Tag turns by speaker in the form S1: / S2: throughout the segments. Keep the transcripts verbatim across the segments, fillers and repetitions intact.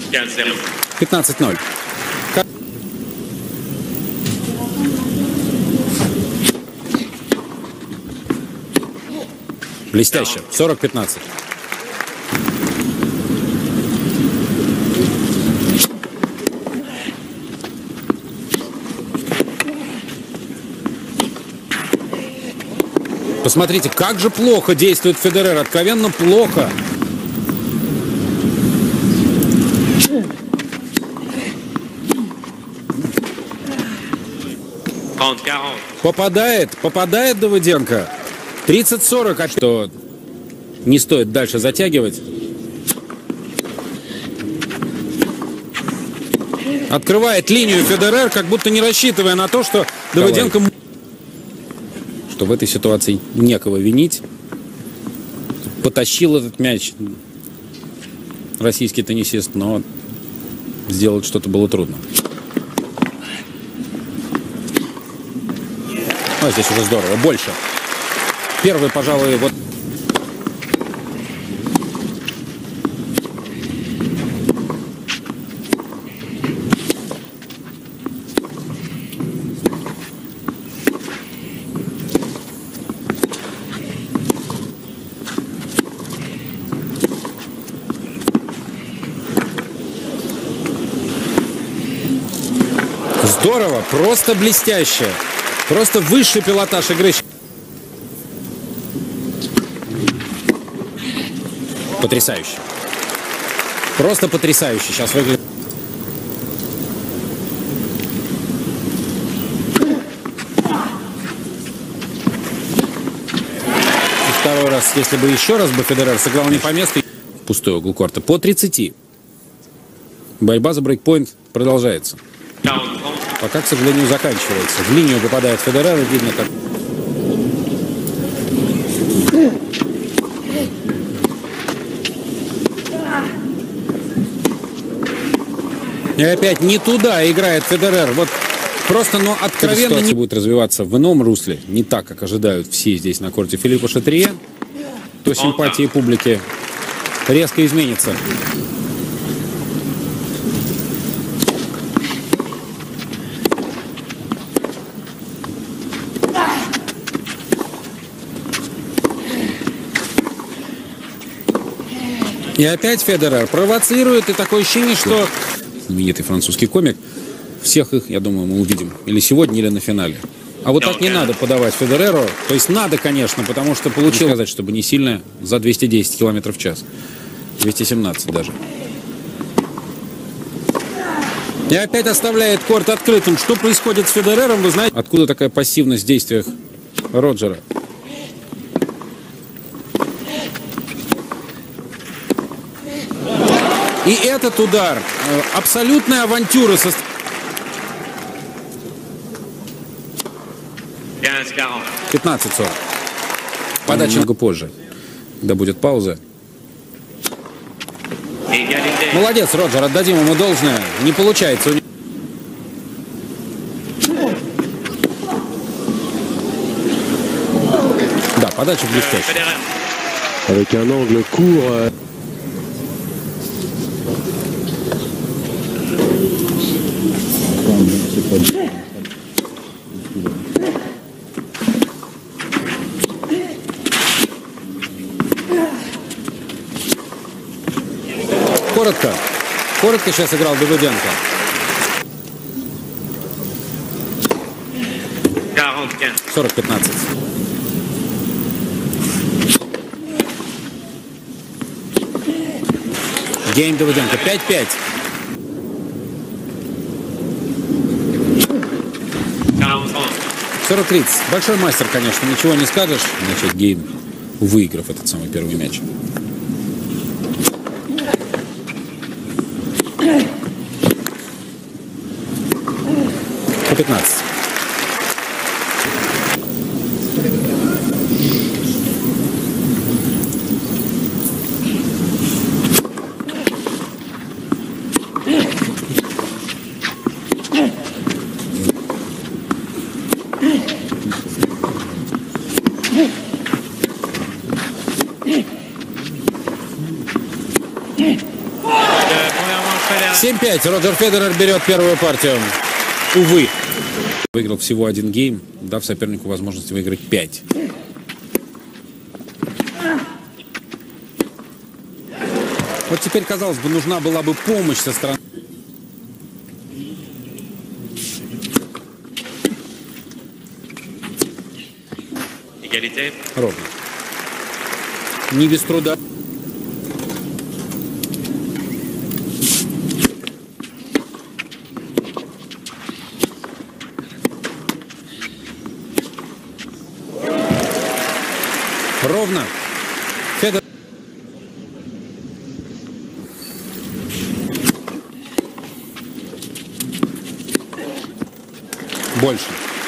S1: пятнадцать ноль. Блестяще. сорок пятнадцать. Посмотрите, как же плохо действует Федерер. Откровенно плохо. Попадает, попадает Давыденко. тридцать сорок, а что не стоит дальше затягивать. Открывает линию Федерер, как будто не рассчитывая на то, что Давыденко... Что в этой ситуации некого винить. Потащил этот мяч российский теннисист, но сделать что-то было трудно. А здесь уже здорово, больше. Первый, пожалуй, вот... Здорово, просто блестяще. Просто высший пилотаж игры. Потрясающе. Просто потрясающе сейчас выглядит. И второй раз, если бы еще раз бы Федерер сыграл не по месту, в пустой угол корта, по тридцати. Борьба за брейкпоинт продолжается. Пока, к сожалению, заканчивается. В линию попадает Федерер, и видно, как... И опять не туда играет Федерер. Вот просто, но откровенно... Ситуация не будет развиваться в ином русле, не так, как ожидают все здесь на корте Филиппа Шатрие, то симпатии публики резко изменится. И опять Федерер провоцирует, и такое ощущение, что знаменитый французский комик, всех их, я думаю, мы увидим или сегодня, или на финале. А вот так не надо подавать Федереру. То есть надо, конечно, потому что получилось, сказать, чтобы не сильно, за двести десять километров в час. двести семнадцать даже. И опять оставляет корт открытым. Что происходит с Федерером, вы знаете? Откуда такая пассивность в действиях Роджера? И этот удар, абсолютная авантюра со... пятнадцать сорок. Подача немного позже, когда будет пауза. Молодец, Роджер, отдадим ему должное. Не получается у него. Да, подача блестящая.
S2: Avec un angle court.
S1: Коротко. Коротко сейчас играл Давыденко. сорок пятнадцать. Гейм Давыденко. пять пять. сорок тридцать. Большой мастер, конечно, ничего не скажешь. Начать гейм, выиграв этот самый первый мяч. По пятнадцать. семь пять. Роджер Федерер берет первую партию. Увы. Выиграл всего один гейм, дав сопернику возможность выиграть пять. Вот теперь, казалось бы, нужна была бы помощь со стороны. Ровно. Не без труда. Ровно. Федор. Больше.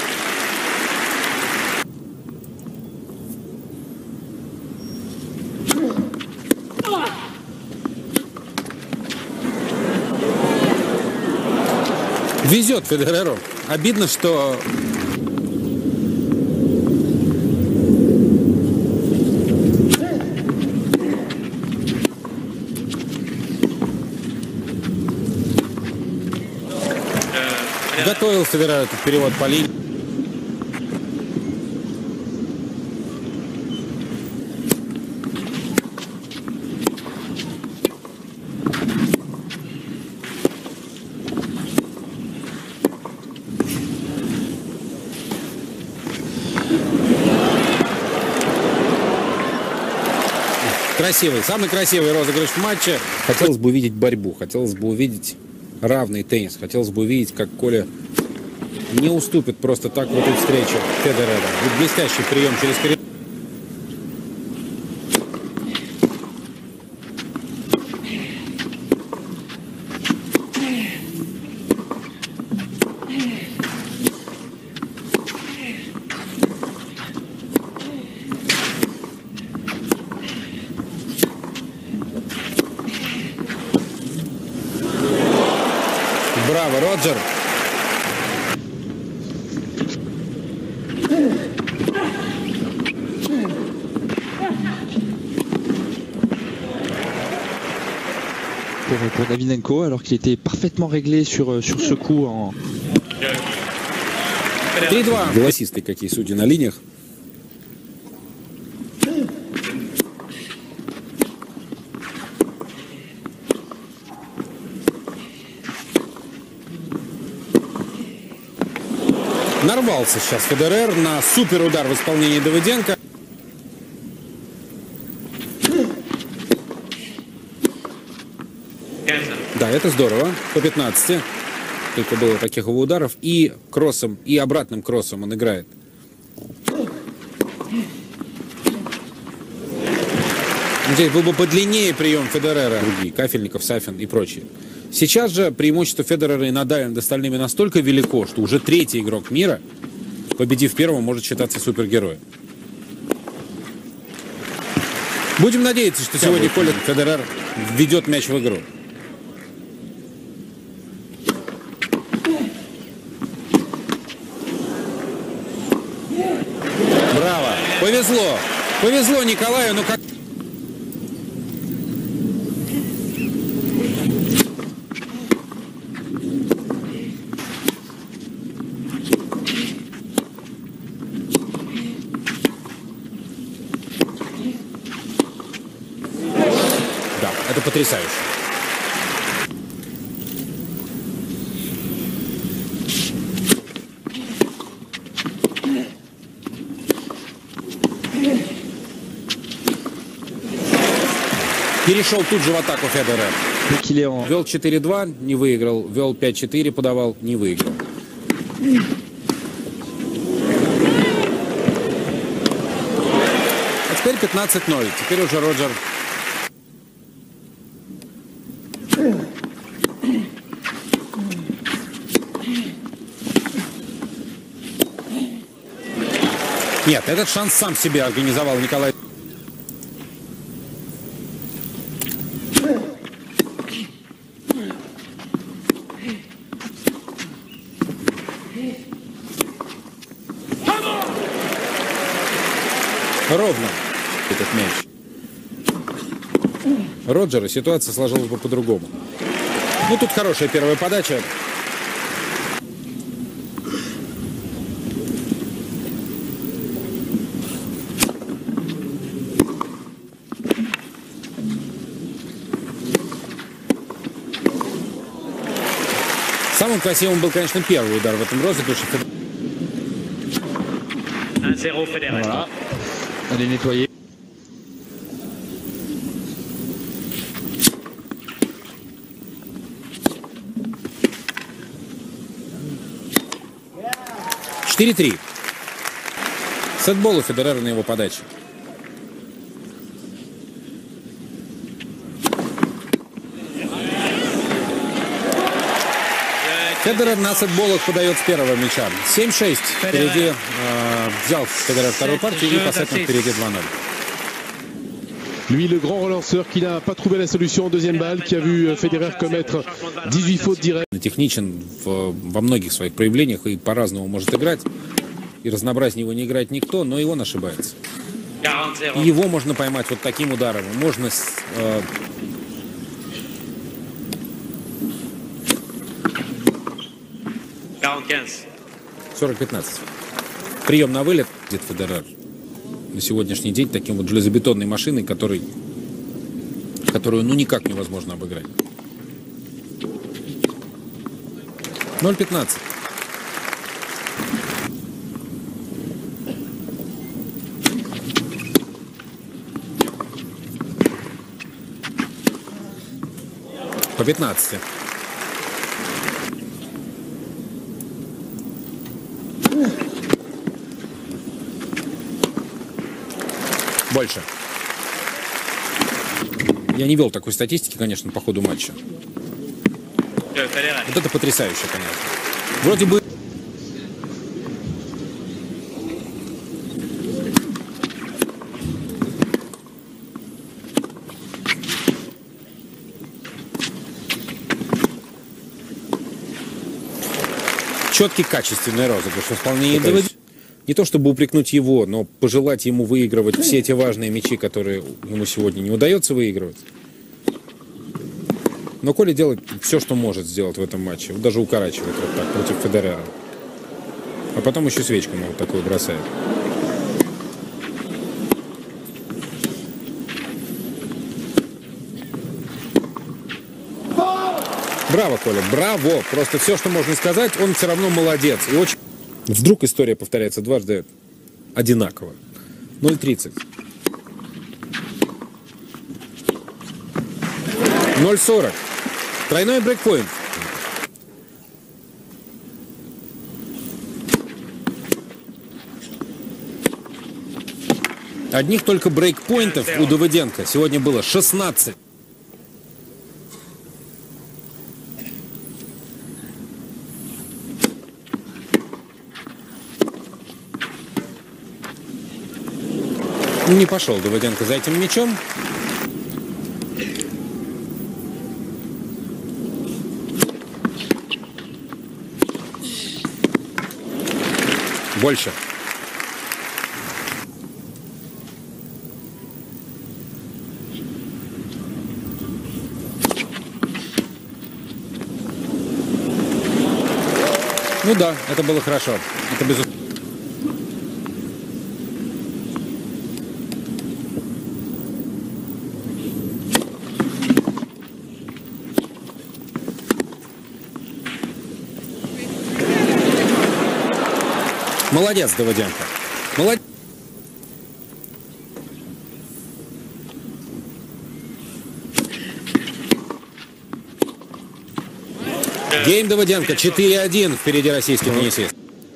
S1: Везет Федереру. Обидно, что... Готовил Федерер этот перевод по линии. Красивый, самый красивый розыгрыш в матче. Хотелось бы увидеть борьбу, хотелось бы увидеть равный теннис. Хотелось бы увидеть, как Коля не уступит просто так в этой встрече Федерера. Блестящий прием через коридор. Браво, Роджер.
S3: Pour, pour Davydenko, alors qu'il était parfaitement réglé sur, sur ce coup en...
S1: три-два. Голосисты какие судьи на линиях. Нарвался сейчас Федерер на супер удар в исполнении Давыденко. Да, это здорово. По пятнадцати. Только было таких его ударов. И кроссом, и обратным кроссом он играет. Здесь был бы подлиннее прием Федерера. Другие, Кафельников, Сафин и прочие. Сейчас же преимущество Федерера и Надаля над остальными настолько велико, что уже третий игрок мира, победив первого, может считаться супергероем. Будем надеяться, что сегодня Коля Федерер введет мяч в игру. Браво! Повезло! Повезло Николаю, но как... Да, это потрясающе. Перешел тут же в атаку Федерер. Вел четыре-два, не выиграл. Вел пять-четыре, подавал, не выиграл. А теперь пятнадцать ноль. Теперь уже Роджер. Нет, этот шанс сам себе организовал Николай. Ровно этот мяч. Роджера ситуация сложилась бы по-другому. Ну, тут хорошая первая подача. Самым красивым был, конечно, первый удар в этом розыгрыше.
S3: Voilà. Elle est nettoyée.
S1: четыре три. Сетбол у Федерера на его подаче. Федерер на сетболах подает с первого мяча. семь шесть. Впереди э, взял Федерер вторую партию и по сетам впереди два ноль.
S2: Lui, le grand relanceur qui n'a pas trouvé la solution en deuxième balle, qui a vu Federer commettre dix-huit fautes directes.
S1: Техничен в, во многих своих проявлениях и по-разному может играть. И разнообразнее его не играет никто, но и он ошибается. И его можно поймать вот таким ударом. Можно э, сорок пятнадцать. Прием на вылет. Федерер на сегодняшний день таким вот железобетонной машиной, который, которую ну никак невозможно обыграть. ноль пятнадцать. По пятнадцати. Больше. Я не вел такой статистики, конечно, по ходу матча. Вот это потрясающе, конечно. Вроде бы... Четкий, качественный розыгрыш в исполнении Д В Д. Не то чтобы упрекнуть его, но пожелать ему выигрывать все эти важные мячи, которые ему сегодня не удается выигрывать. Но Коля делает все, что может сделать в этом матче. Вот даже укорачивает вот так против Федерера. А потом еще свечку ему вот такую бросает. Браво, Коля, браво! Просто все, что можно сказать, он все равно молодец. И очень... Вдруг история повторяется дважды одинаково. ноль тридцать. ноль сорок. Тройной брейкпоинт. Одних только брейкпоинтов у Давыденко сегодня было шестнадцать. Не пошел Давыденко за этим мячом. Больше. Ну да, это было хорошо. Это безусловно. Молодец, Давыденко. Молодец. Гейм Давыденко четыре один. Впереди российский теннисист.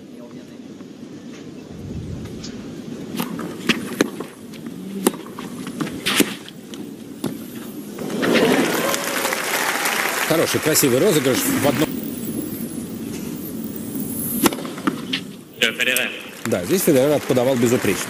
S1: Хороший, красивый розыгрыш в одном. Да, здесь Федерер подавал безупречно.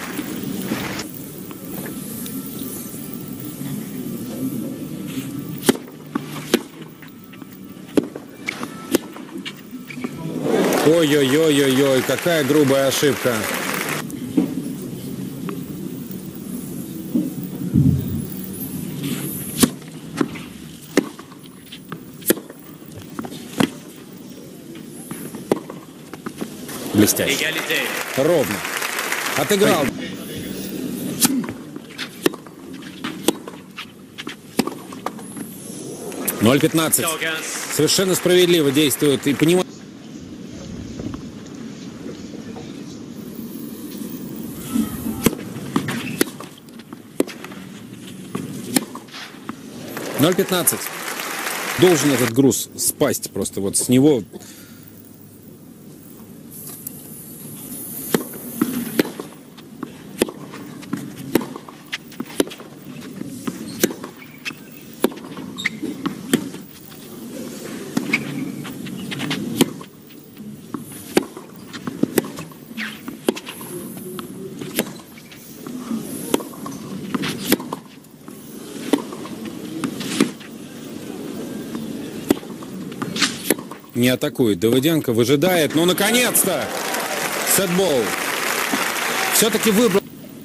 S1: Ой-ой-ой-ой-ой, какая грубая ошибка. Блестяще. Ровно. Отыграл. ноль пятнадцать. Совершенно справедливо действует и понимает. ноль пятнадцать. Должен этот груз спасть просто вот с него. Не атакует. Давыденко выжидает. Ну, наконец-то! Сетбол. Все-таки выбрал.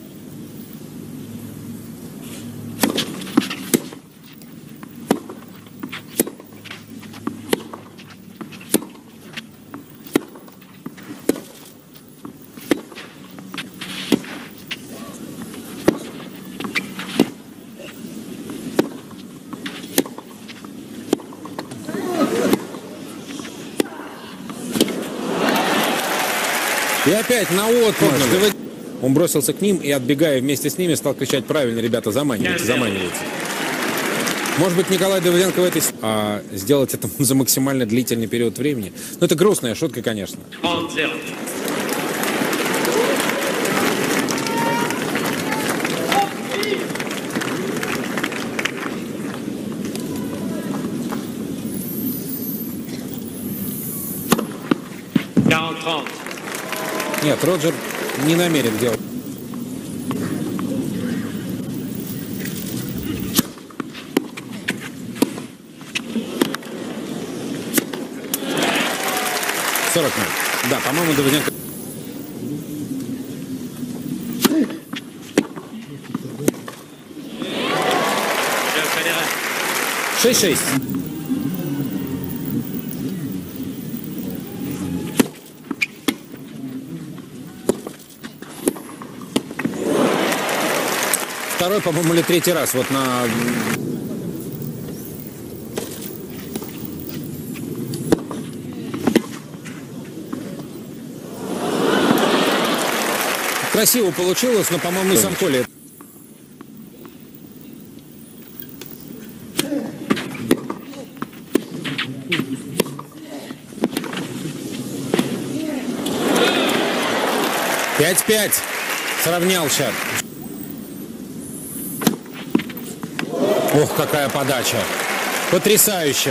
S1: И опять на отпуск. Он бросился к ним и, отбегая вместе с ними, стал кричать: правильно, ребята, заманивайте, заманивайте. Может быть, Николай Давыденко в этой... А сделать это за максимально длительный период времени. Ну, это грустная шутка, конечно. Нет, Роджер не намерен делать. сорок ноль. Да, по-моему, Давыденко. шесть шесть. Второй, по-моему, или третий раз вот на... Красиво получилось, но, по-моему, и сам Коля. пять пять. Сравнял счет. Ох, какая подача. Потрясающе.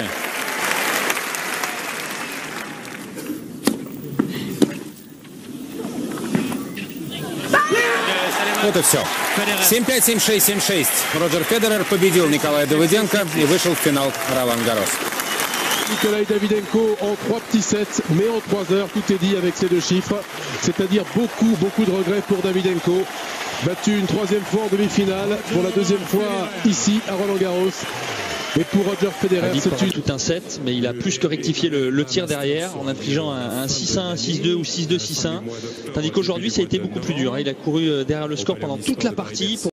S1: Вот и все. семь пять, семь шесть, семь шесть. Роджер Федерер победил Николая Давыденко и вышел в финал Ролан-Гаррос.
S2: Nikolai Davydenko en trois petits sets, mais en trois heures, tout est dit avec ces deux chiffres. C'est-à-dire beaucoup, beaucoup de regrets pour Davydenko. Battu une troisième fois en demi-finale, pour la deuxième fois ici à Roland-Garros. Et pour Roger Federer, c'est une...
S3: tout un set, mais il a plus que rectifié le, le tir derrière en infligeant un, un six un, un six deux ou six deux, six un. Tandis qu'aujourd'hui, ça a été beaucoup plus dur. Il a couru derrière le score pendant toute la partie. Pour